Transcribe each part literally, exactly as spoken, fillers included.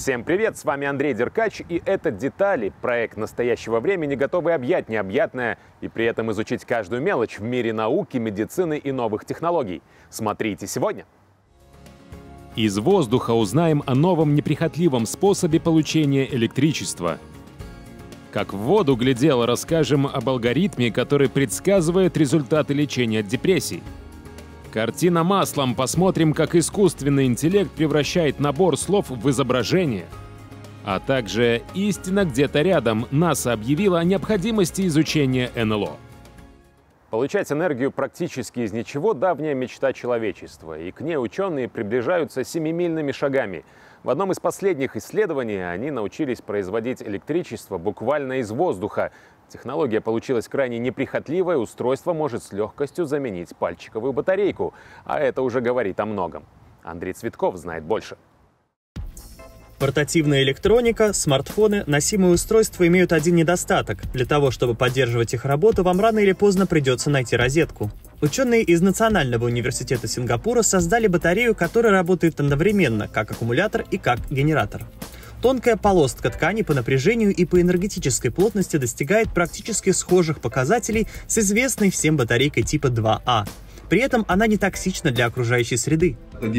Всем привет, с вами Андрей Деркач, и это «Детали» – проект настоящего времени, готовый объять необъятное и при этом изучить каждую мелочь в мире науки, медицины и новых технологий. Смотрите сегодня. Из воздуха узнаем о новом неприхотливом способе получения электричества. Как в воду глядел, расскажем об алгоритме, который предсказывает результаты лечения от депрессий. Картина маслом, посмотрим, как искусственный интеллект превращает набор слов в изображение. А также истина где-то рядом. НАСА объявила о необходимости изучения эн эл о. Получать энергию практически из ничего – давняя мечта человечества, и к ней ученые приближаются семимильными шагами. В одном из последних исследований они научились производить электричество буквально из воздуха. Технология получилась крайне неприхотливая, устройство может с легкостью заменить пальчиковую батарейку. А это уже говорит о многом. Андрей Цветков знает больше. Портативная электроника, смартфоны, носимые устройства имеют один недостаток. Для того, чтобы поддерживать их работу, вам рано или поздно придется найти розетку. Ученые из Национального университета Сингапура создали батарею, которая работает одновременно как аккумулятор и как генератор. Тонкая полостка ткани по напряжению и по энергетической плотности достигает практически схожих показателей с известной всем батарейкой типа два А. При этом она не токсична для окружающей среды.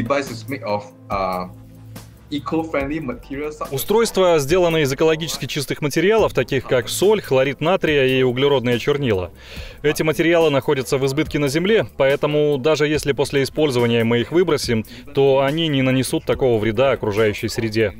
Устройство сделано из экологически чистых материалов, таких как соль, хлорид натрия и углеродные чернила. Эти материалы находятся в избытке на Земле, поэтому даже если после использования мы их выбросим, то они не нанесут такого вреда окружающей среде.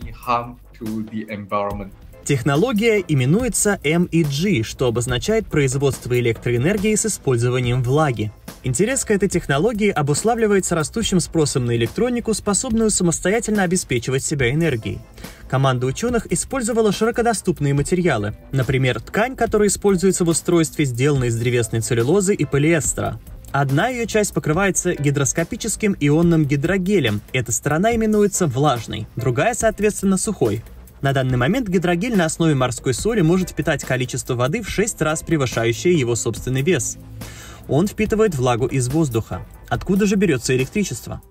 Технология именуется эм и джи, что обозначает производство электроэнергии с использованием влаги. Интерес к этой технологии обуславливается растущим спросом на электронику, способную самостоятельно обеспечивать себя энергией. Команда ученых использовала широкодоступные материалы. Например, ткань, которая используется в устройстве, сделана из древесной целлюлозы и полиэстера. Одна ее часть покрывается гидроскопическим ионным гидрогелем. Эта сторона именуется влажной, другая, соответственно, сухой. На данный момент гидрогель на основе морской соли может впитать количество воды в шесть раз превышающее его собственный вес. Он впитывает влагу из воздуха. Откуда же берется электричество?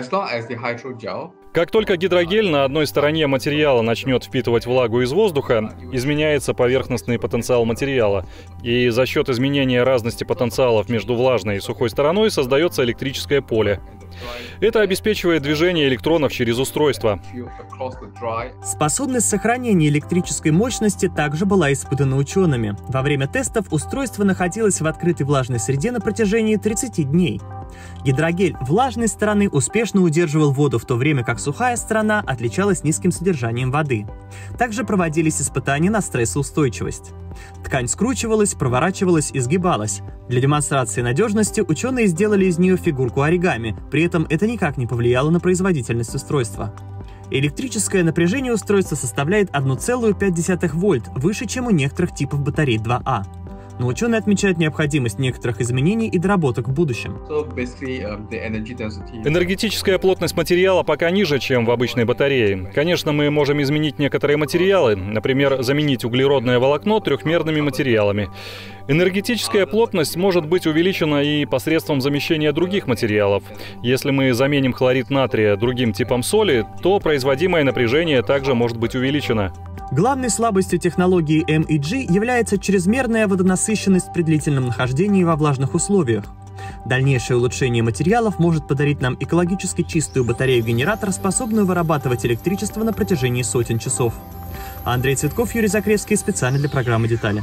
Как только гидрогель на одной стороне материала начнет впитывать влагу из воздуха, изменяется поверхностный потенциал материала. И за счет изменения разности потенциалов между влажной и сухой стороной создается электрическое поле. Это обеспечивает движение электронов через устройство. Способность сохранения электрической мощности также была испытана учеными. Во время тестов устройство находилось в открытой влажной среде на протяжении тридцати дней. Гидрогель влажной стороны успешно удерживал воду, в то время как сухая сторона отличалась низким содержанием воды. Также проводились испытания на стрессоустойчивость. Ткань скручивалась, проворачивалась и сгибалась. Для демонстрации надежности ученые сделали из нее фигурку оригами, при этом это никак не повлияло на производительность устройства. Электрическое напряжение устройства составляет одна целая пять десятых вольт, выше, чем у некоторых типов батарей два А. Но ученые отмечают необходимость некоторых изменений и доработок в будущем. Энергетическая плотность материала пока ниже, чем в обычной батарее. Конечно, мы можем изменить некоторые материалы, например, заменить углеродное волокно трехмерными материалами. Энергетическая плотность может быть увеличена и посредством замещения других материалов. Если мы заменим хлорид натрия другим типом соли, то производимое напряжение также может быть увеличено. Главной слабостью технологии эм и джи является чрезмерная водонасыщенность при длительном нахождении во влажных условиях. Дальнейшее улучшение материалов может подарить нам экологически чистую батарею-генератор, способную вырабатывать электричество на протяжении сотен часов. Андрей Цветков, Юрий Закревский, специально для программы «Детали».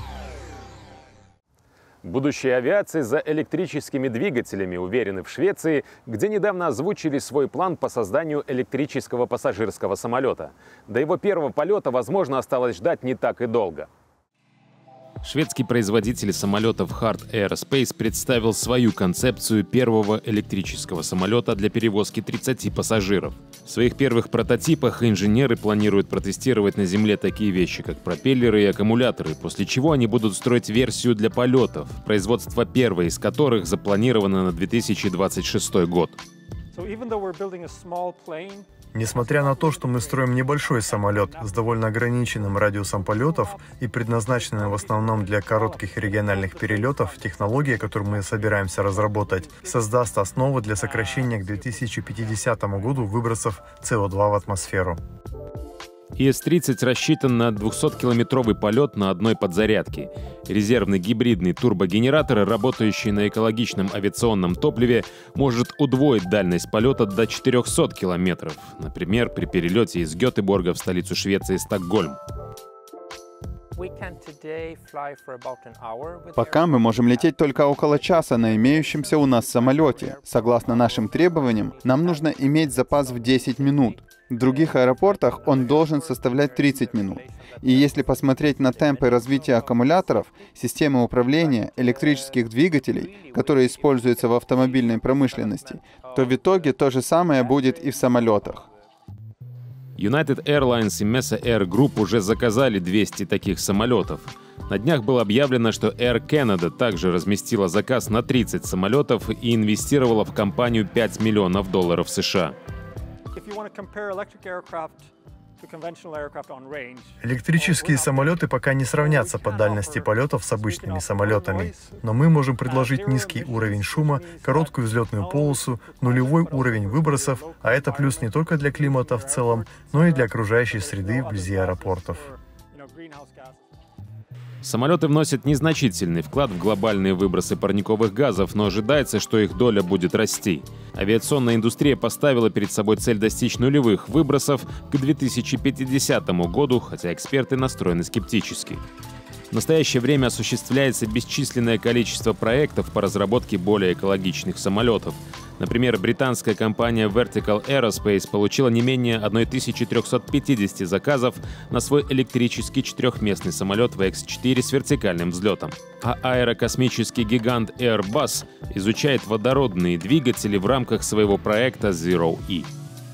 Будущее авиации за электрическими двигателями уверены в Швеции, где недавно озвучили свой план по созданию электрического пассажирского самолета. До его первого полета, возможно, осталось ждать не так и долго. Шведский производитель самолетов Heart Aerospace представил свою концепцию первого электрического самолета для перевозки тридцати пассажиров. В своих первых прототипах инженеры планируют протестировать на Земле такие вещи, как пропеллеры и аккумуляторы, после чего они будут строить версию для полетов, производство первой из которых запланировано на две тысячи двадцать шестой год. Несмотря на то, что мы строим небольшой самолет с довольно ограниченным радиусом полетов и предназначенным в основном для коротких и региональных перелетов, технология, которую мы собираемся разработать, создаст основу для сокращения к две тысячи пятидесятому году выбросов С О два в атмосферу. И эс тридцать рассчитан на двухсоткилометровый полет на одной подзарядке. Резервный гибридный турбогенератор, работающий на экологичном авиационном топливе, может удвоить дальность полета до четырехсот километров. Например, при перелете из Гетеборга в столицу Швеции Стокгольм. Пока мы можем лететь только около часа на имеющемся у нас самолете. Согласно нашим требованиям, нам нужно иметь запас в десять минут. В других аэропортах он должен составлять тридцать минут. И если посмотреть на темпы развития аккумуляторов, системы управления, электрических двигателей, которые используются в автомобильной промышленности, то в итоге то же самое будет и в самолетах. United Airlines и Mesa Air Group уже заказали двести таких самолетов. На днях было объявлено, что Air Canada также разместила заказ на тридцать самолетов и инвестировала в компанию пять миллионов долларов США. Электрические самолеты пока не сравнятся по дальности полетов с обычными самолетами, но мы можем предложить низкий уровень шума, короткую взлетную полосу, нулевой уровень выбросов, а это плюс не только для климата в целом, но и для окружающей среды вблизи аэропортов. Самолеты вносят незначительный вклад в глобальные выбросы парниковых газов, но ожидается, что их доля будет расти. Авиационная индустрия поставила перед собой цель достичь нулевых выбросов к две тысячи пятидесятому году, хотя эксперты настроены скептически. В настоящее время осуществляется бесчисленное количество проектов по разработке более экологичных самолетов. Например, британская компания Vertical Aerospace получила не менее тысячи трёхсот пятидесяти заказов на свой электрический четырехместный самолет ви икс четыре с вертикальным взлетом. А аэрокосмический гигант Airbus изучает водородные двигатели в рамках своего проекта Zero E.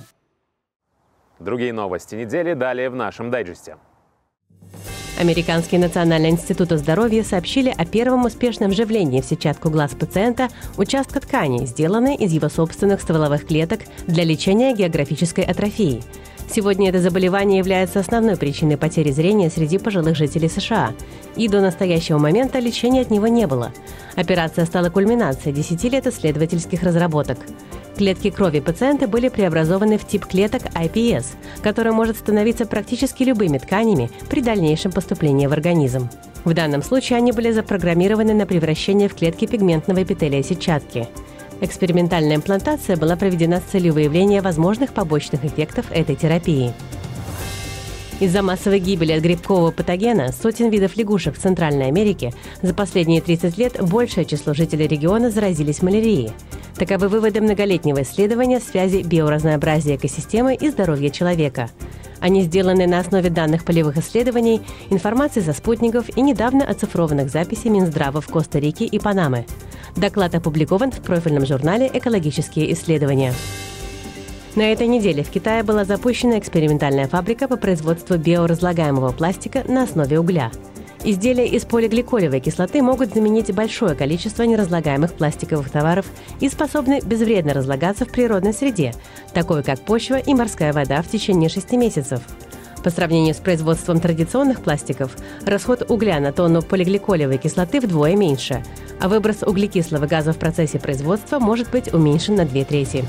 Другие новости недели далее в нашем дайджесте. Американский национальный институт здоровья сообщили о первом успешном вживлении в сетчатку глаз пациента участка ткани, сделанной из его собственных стволовых клеток для лечения географической атрофии. Сегодня это заболевание является основной причиной потери зрения среди пожилых жителей США. И до настоящего момента лечения от него не было. Операция стала кульминацией десяти лет исследовательских разработок. Клетки крови пациента были преобразованы в тип клеток ай пи эс, который может становиться практически любыми тканями при дальнейшем поступлении в организм. В данном случае они были запрограммированы на превращение в клетки пигментного эпителия сетчатки. Экспериментальная имплантация была проведена с целью выявления возможных побочных эффектов этой терапии. Из-за массовой гибели от грибкового патогена сотен видов лягушек в Центральной Америке за последние тридцать лет большее число жителей региона заразились малярией. Таковы выводы многолетнего исследования связи биоразнообразия экосистемы и здоровья человека. Они сделаны на основе данных полевых исследований, информации со спутников и недавно оцифрованных записей Минздрава в Коста-Рике и Панаме. Доклад опубликован в профильном журнале «Экологические исследования». На этой неделе в Китае была запущена экспериментальная фабрика по производству биоразлагаемого пластика на основе угля. Изделия из полигликолевой кислоты могут заменить большое количество неразлагаемых пластиковых товаров и способны безвредно разлагаться в природной среде, такой как почва и морская вода в течение шести месяцев. По сравнению с производством традиционных пластиков, расход угля на тонну полигликолевой кислоты вдвое меньше, а выброс углекислого газа в процессе производства может быть уменьшен на две трети.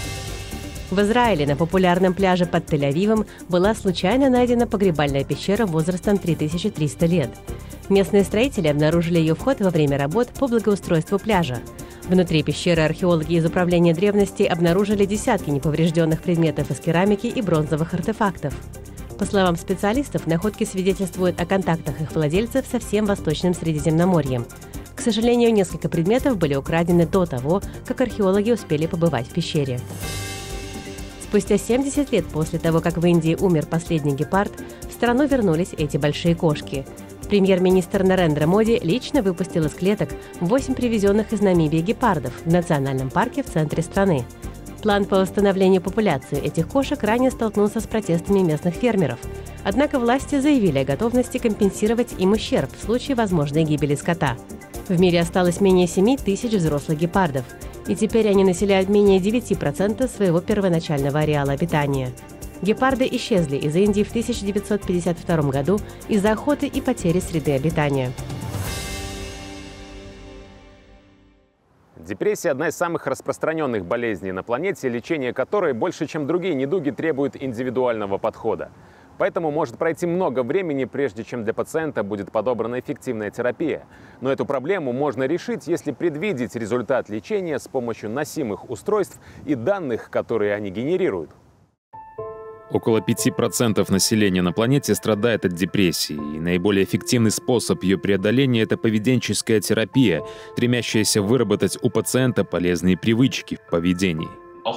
В Израиле на популярном пляже под Тель-Авивом была случайно найдена погребальная пещера возрастом три тысячи триста лет. Местные строители обнаружили ее вход во время работ по благоустройству пляжа. Внутри пещеры археологи из Управления древностей обнаружили десятки неповрежденных предметов из керамики и бронзовых артефактов. По словам специалистов, находки свидетельствуют о контактах их владельцев со всем Восточным Средиземноморьем. К сожалению, несколько предметов были украдены до того, как археологи успели побывать в пещере. Спустя семьдесят лет после того, как в Индии умер последний гепард, в страну вернулись эти большие кошки. Премьер-министр Нарендра Моди лично выпустил из клеток восемь привезенных из Намибии гепардов в национальном парке в центре страны. План по восстановлению популяции этих кошек ранее столкнулся с протестами местных фермеров. Однако власти заявили о готовности компенсировать им ущерб в случае возможной гибели скота. В мире осталось менее семи тысяч взрослых гепардов, и теперь они населяют менее девяти процентов своего первоначального ареала обитания. Гепарды исчезли из Индии в тысяча девятьсот пятьдесят втором году из-за охоты и потери среды обитания. Депрессия – одна из самых распространенных болезней на планете, лечение которой больше, чем другие недуги, требует индивидуального подхода. Поэтому может пройти много времени, прежде чем для пациента будет подобрана эффективная терапия. Но эту проблему можно решить, если предвидеть результат лечения с помощью носимых устройств и данных, которые они генерируют. Около пяти процентов населения на планете страдает от депрессии, и наиболее эффективный способ ее преодоления – это поведенческая терапия, стремящаяся выработать у пациента полезные привычки в поведении.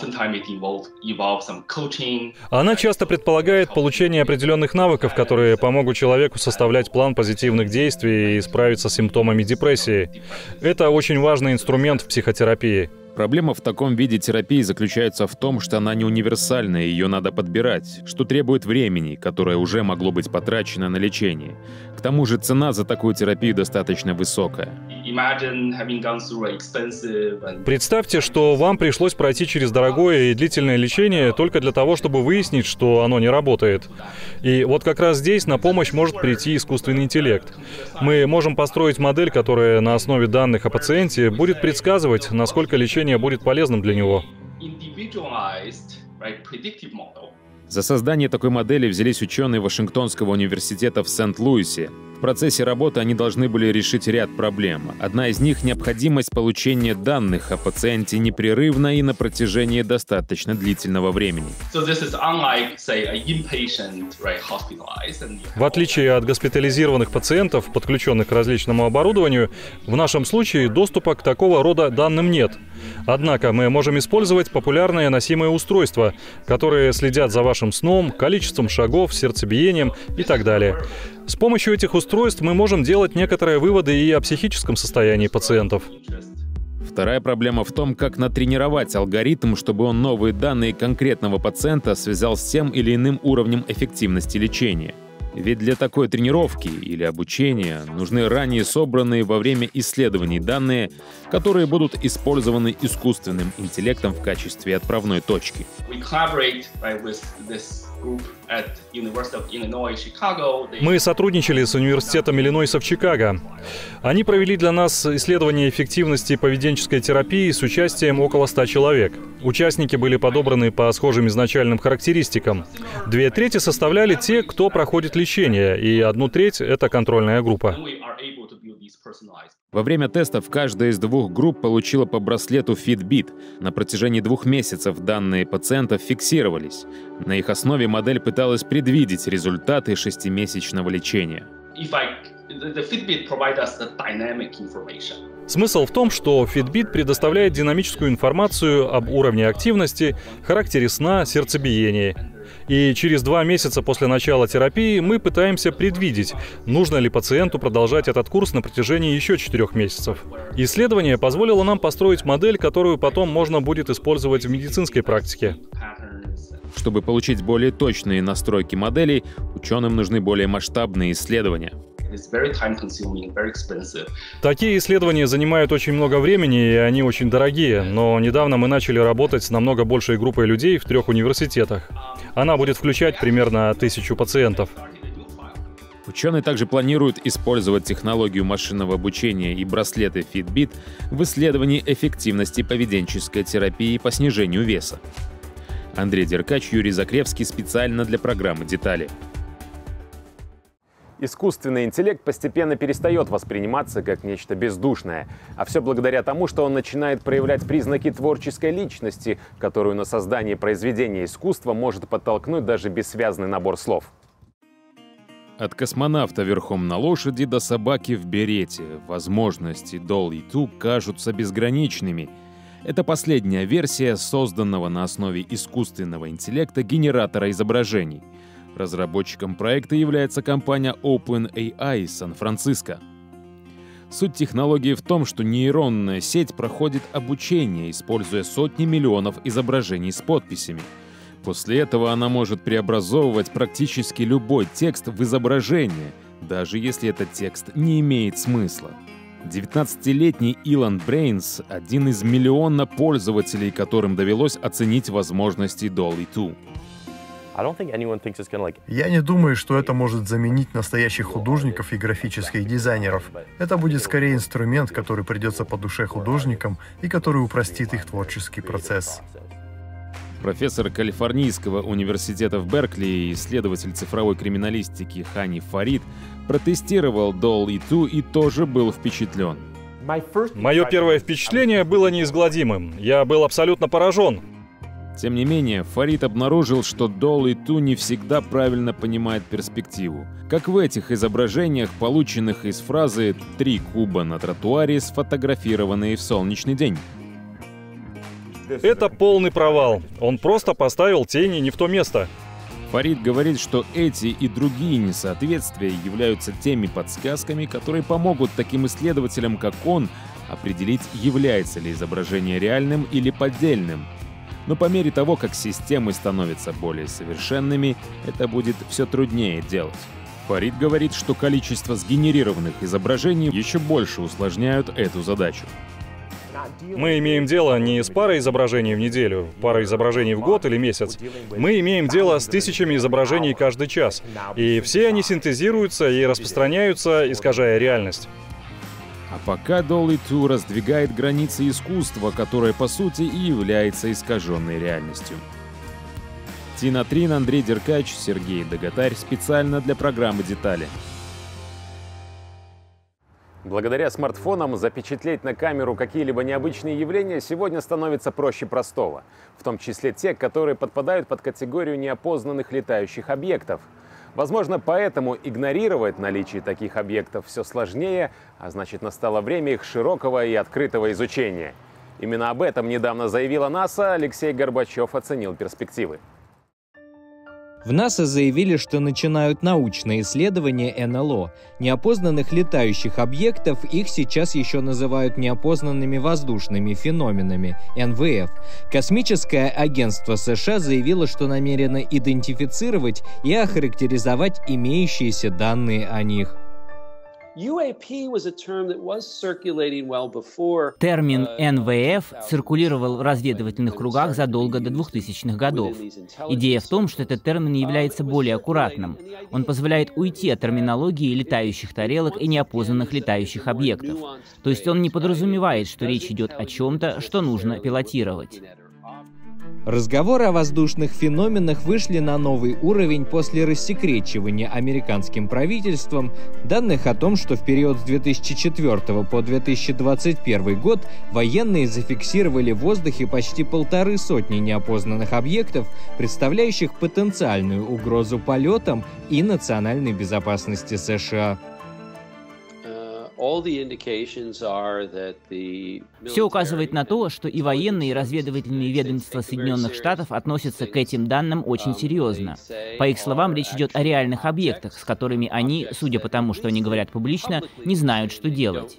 Она часто предполагает получение определенных навыков, которые помогут человеку составлять план позитивных действий и справиться с симптомами депрессии. Это очень важный инструмент в психотерапии. Проблема в таком виде терапии заключается в том, что она не универсальная, ее надо подбирать, что требует времени, которое уже могло быть потрачено на лечение. К тому же цена за такую терапию достаточно высокая. Представьте, что вам пришлось пройти через дорогое и длительное лечение только для того, чтобы выяснить, что оно не работает. И вот как раз здесь на помощь может прийти искусственный интеллект. Мы можем построить модель, которая на основе данных о пациенте будет предсказывать, насколько лечение будет полезным для него. За создание такой модели взялись ученые Вашингтонского университета в Сент-Луисе. В процессе работы они должны были решить ряд проблем. Одна из них — необходимость получения данных о пациенте непрерывно и на протяжении достаточно длительного времени. В отличие от госпитализированных пациентов, подключенных к различному оборудованию, в нашем случае доступа к такого рода данным нет. Однако мы можем использовать популярные носимые устройства, которые следят за вашим сном, количеством шагов, сердцебиением и так далее. С помощью этих устройств мы можем делать некоторые выводы и о психическом состоянии пациентов. Вторая проблема в том, как натренировать алгоритм, чтобы он новые данные конкретного пациента связал с тем или иным уровнем эффективности лечения. Ведь для такой тренировки или обучения нужны ранее собранные во время исследований данные, которые будут использованы искусственным интеллектом в качестве отправной точки. Мы сотрудничали с Университетом Иллинойса в Чикаго. Они провели для нас исследование эффективности поведенческой терапии с участием около ста человек. Участники были подобраны по схожим изначальным характеристикам. Две трети составляли те, кто проходит лечение, и одну треть — это контрольная группа. Во время тестов каждая из двух групп получила по браслету Fitbit. На протяжении двух месяцев данные пациентов фиксировались. На их основе модель пыталась предвидеть результаты шестимесячного лечения. Смысл в том, что Fitbit предоставляет динамическую информацию об уровне активности, характере сна, сердцебиении. И через два месяца после начала терапии мы пытаемся предвидеть, нужно ли пациенту продолжать этот курс на протяжении еще четырех месяцев. Исследование позволило нам построить модель, которую потом можно будет использовать в медицинской практике. Чтобы получить более точные настройки моделей, ученым нужны более масштабные исследования. Такие исследования занимают очень много времени, и они очень дорогие, но недавно мы начали работать с намного большей группой людей в трех университетах. Она будет включать примерно тысячу пациентов. Ученые также планируют использовать технологию машинного обучения и браслеты Fitbit в исследовании эффективности поведенческой терапии по снижению веса. Андрей Деркач, Юрий Закревский специально для программы «Детали». Искусственный интеллект постепенно перестает восприниматься как нечто бездушное, а все благодаря тому, что он начинает проявлять признаки творческой личности, которую на создание произведения искусства может подтолкнуть даже бессвязный набор слов. От космонавта верхом на лошади до собаки в берете возможности Dolly два кажутся безграничными. Это последняя версия созданного на основе искусственного интеллекта генератора изображений. Разработчиком проекта является компания OpenAI из Сан-Франциско. Суть технологии в том, что нейронная сеть проходит обучение, используя сотни миллионов изображений с подписями. После этого она может преобразовывать практически любой текст в изображение, даже если этот текст не имеет смысла. девятнадцатилетний Илон Брейнс — один из миллиона пользователей, которым довелось оценить возможности Dolly два. Я не думаю, что это может заменить настоящих художников и графических дизайнеров. Это будет скорее инструмент, который придется по душе художникам и который упростит их творческий процесс. Профессор Калифорнийского университета в Беркли и исследователь цифровой криминалистики Хани Фарид протестировал Дол и два и тоже был впечатлен. Мое первое впечатление было неизгладимым. Я был абсолютно поражен. Тем не менее, Фарид обнаружил, что Дол и два не всегда правильно понимает перспективу. Как в этих изображениях, полученных из фразы «три куба на тротуаре, сфотографированные в солнечный день». Это полный провал. Он просто поставил тени не в то место. Фарид говорит, что эти и другие несоответствия являются теми подсказками, которые помогут таким исследователям, как он, определить, является ли изображение реальным или поддельным. Но по мере того, как системы становятся более совершенными, это будет все труднее делать. Фарид говорит, что количество сгенерированных изображений еще больше усложняют эту задачу. Мы имеем дело не с парой изображений в неделю, парой изображений в год или месяц. Мы имеем дело с тысячами изображений каждый час. И все они синтезируются и распространяются, искажая реальность. А пока Дол и два раздвигает границы искусства, которое по сути и является искаженной реальностью. Тина Трин, Андрей Деркач, Сергей Дагатарь специально для программы «Детали». Благодаря смартфонам запечатлеть на камеру какие-либо необычные явления сегодня становится проще простого, в том числе те, которые подпадают под категорию неопознанных летающих объектов. Возможно, поэтому игнорировать наличие таких объектов все сложнее, а значит, настало время их широкого и открытого изучения. Именно об этом недавно заявила НАСА. Алексей Горбачев оценил перспективы. В НАСА заявили, что начинают научные исследования эн эл о. Неопознанных летающих объектов, их сейчас еще называют неопознанными воздушными феноменами, эн вэ эф. Космическое агентство США заявило, что намерено идентифицировать и охарактеризовать имеющиеся данные о них. Термин эн вэ эф циркулировал в разведывательных кругах задолго до двухтысячных годов. Идея в том, что этот термин является более аккуратным. Он позволяет уйти от терминологии летающих тарелок и неопознанных летающих объектов. То есть он не подразумевает, что речь идет о чем-то, что нужно пилотировать. Разговоры о воздушных феноменах вышли на новый уровень после рассекречивания американским правительством данных о том, что в период с две тысячи четвёртого по две тысячи двадцать первый год военные зафиксировали в воздухе почти полторы сотни неопознанных объектов, представляющих потенциальную угрозу полетам и национальной безопасности США. Все указывает на то, что и военные, и разведывательные ведомства Соединенных Штатов относятся к этим данным очень серьезно. По их словам, речь идет о реальных объектах, с которыми они, судя по тому, что они говорят публично, не знают, что делать.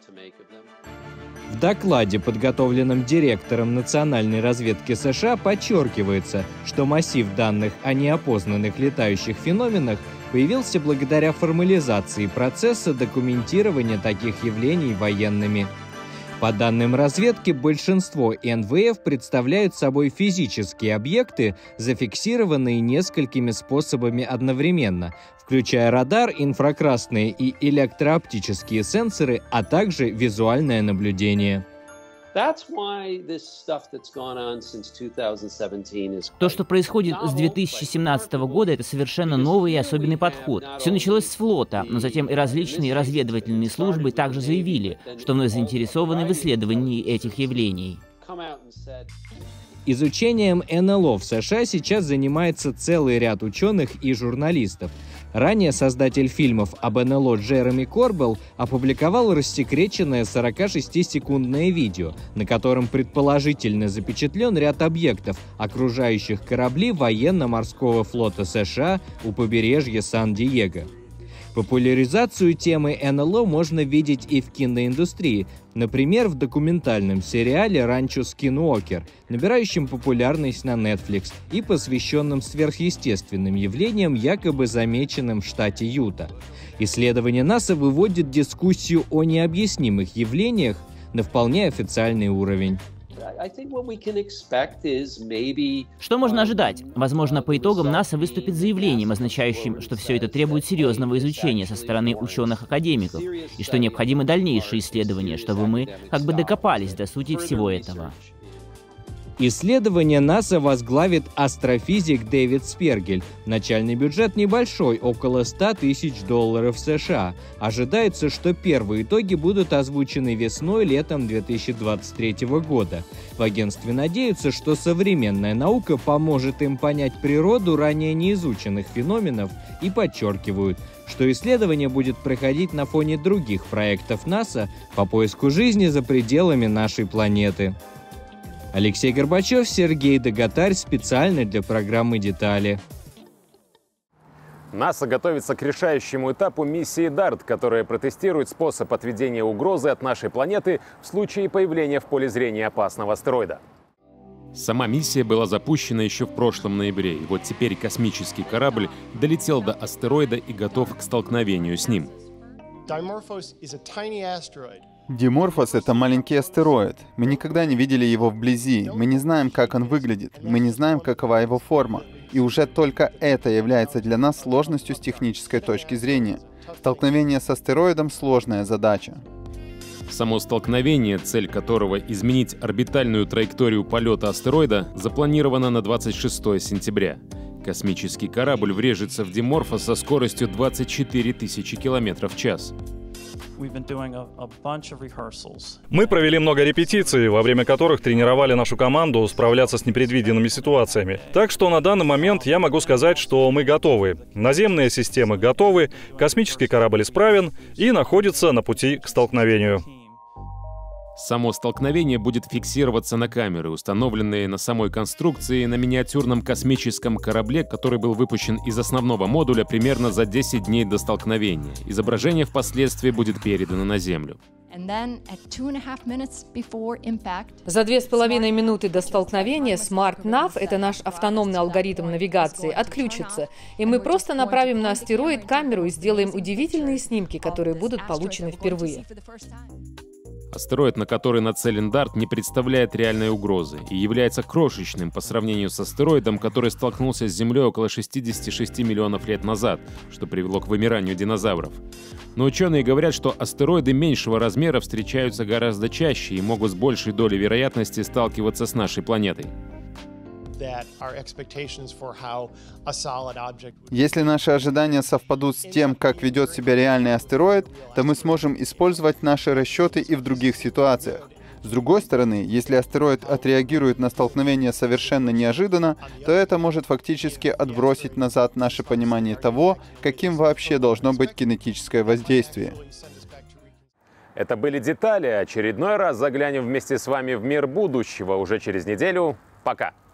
В докладе, подготовленном директором национальной разведки США, подчеркивается, что массив данных о неопознанных летающих феноменах появился благодаря формализации процесса документирования таких явлений военными. По данным разведки, большинство эн вэ эф представляют собой физические объекты, зафиксированные несколькими способами одновременно, включая радар, инфракрасные и электрооптические сенсоры, а также визуальное наблюдение. То, что происходит с две тысячи семнадцатого года, это совершенно новый и особенный подход. Все началось с флота, но затем и различные разведывательные службы также заявили, что мы заинтересованы в исследовании этих явлений. Изучением эн эл о в США сейчас занимается целый ряд ученых и журналистов. Ранее создатель фильмов об эн эл о Джереми Корбелл опубликовал рассекреченное сорокашестисекундное видео, на котором предположительно запечатлен ряд объектов, окружающих корабли военно-морского флота США у побережья Сан-Диего. Популяризацию темы эн эл о можно видеть и в киноиндустрии, например, в документальном сериале «Ранчо Скинуокер», набирающем популярность на Netflix и посвященном сверхъестественным явлениям, якобы замеченным в штате Юта. Исследование НАСА выводит дискуссию о необъяснимых явлениях на вполне официальный уровень. Что можно ожидать? Возможно, по итогам НАСА выступит заявлением, означающим, что все это требует серьезного изучения со стороны ученых-академиков, и что необходимы дальнейшие исследования, чтобы мы как бы докопались до сути всего этого. Исследование НАСА возглавит астрофизик Дэвид Спергель. Начальный бюджет небольшой, около ста тысяч долларов США. Ожидается, что первые итоги будут озвучены весной-летом две тысячи двадцать третьего года. В агентстве надеются, что современная наука поможет им понять природу ранее неизученных феноменов и подчеркивают, что исследование будет проходить на фоне других проектов НАСА по поиску жизни за пределами нашей планеты. Алексей Горбачев, Сергей Дагатарь, специально для программы «Детали». НАСА готовится к решающему этапу миссии дарт, которая протестирует способ отведения угрозы от нашей планеты в случае появления в поле зрения опасного астероида. Сама миссия была запущена еще в прошлом ноябре, и вот теперь космический корабль долетел до астероида и готов к столкновению с ним. Диморфос — это маленький астероид. Мы никогда не видели его вблизи. Мы не знаем, как он выглядит. Мы не знаем, какова его форма. И уже только это является для нас сложностью с технической точки зрения. Столкновение с астероидом — сложная задача. Само столкновение, цель которого — изменить орбитальную траекторию полета астероида, запланировано на двадцать шестое сентября. Космический корабль врежется в Диморфос со скоростью двадцать четыре тысячи километров в час. Мы провели много репетиций, во время которых тренировали нашу команду справляться с непредвиденными ситуациями. Так что на данный момент я могу сказать, что мы готовы. Наземные системы готовы, космический корабль исправен и находится на пути к столкновению. Само столкновение будет фиксироваться на камеры, установленные на самой конструкции на миниатюрном космическом корабле, который был выпущен из основного модуля примерно за десять дней до столкновения. Изображение впоследствии будет передано на Землю. За две с половиной минуты до столкновения SmartNav, это наш автономный алгоритм навигации, отключится, и мы просто направим на астероид камеру и сделаем удивительные снимки, которые будут получены впервые. Астероид, на который нацелен дарт, не представляет реальной угрозы и является крошечным по сравнению с астероидом, который столкнулся с Землей около шестидесяти шести миллионов лет назад, что привело к вымиранию динозавров. Но ученые говорят, что астероиды меньшего размера встречаются гораздо чаще и могут с большей долей вероятности сталкиваться с нашей планетой. Если наши ожидания совпадут с тем, как ведет себя реальный астероид, то мы сможем использовать наши расчеты и в других ситуациях. С другой стороны, если астероид отреагирует на столкновение совершенно неожиданно, то это может фактически отбросить назад наше понимание того, каким вообще должно быть кинетическое воздействие. Это были «Детали». Очередной раз заглянем вместе с вами в мир будущего уже через неделю. Пока!